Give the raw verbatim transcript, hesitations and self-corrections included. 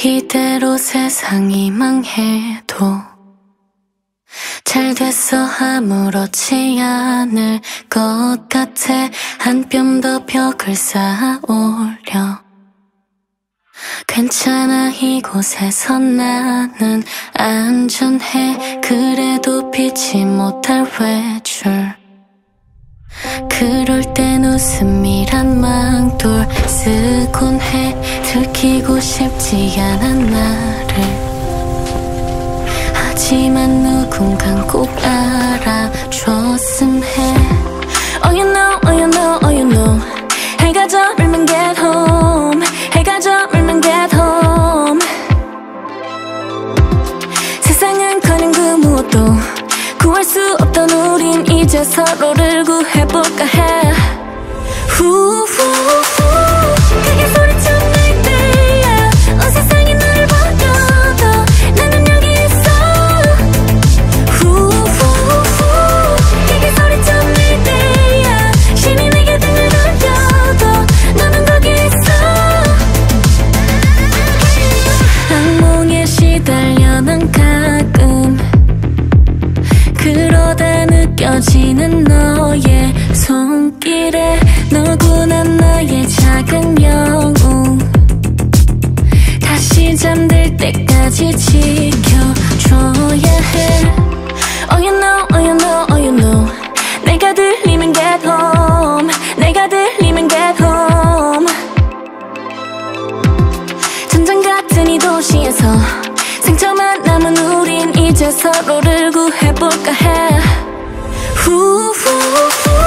이대로 세상이 망해도 잘 됐어 아무렇지 않을 것 같아. 한 뼘 더 벽을 쌓아 올려. 괜찮아 이곳에서 나는 안전해. 그래도 피치 못할 외출. 그럴 땐 웃음이란 망돌 쓰곤 해. 들키고 싶지 않은 나를. 하지만 누군간 꼭 알아줬음 해. Oh you know, oh you know, oh you know. 해가 저물면 get home. 해가 저물면 get home. 세상은커녕 그 무엇도 구할 수 없던 우린 이제 서로를 구해볼까 해. 후후후 크게 소리쳐 날 때야. 온 세상이 널 버려도 나는 여기 있어. 후후후 크게 소리쳐 날 때야. 신이 내게 등을 돌려도 너는 거기 있어. 악몽에 시달려 난 가끔. 그러다 느껴지는 너의 손길에 누구나 나의 작은 영웅. 다시 잠들 때까지 지켜줘야 해. Oh you know, oh you know, oh you know. 내가 들리면 get home. 내가 들리면 get home. 전장 같은 이 도시에서 상처만 남은 우린 이제 서로를 구해볼까 해. 후후후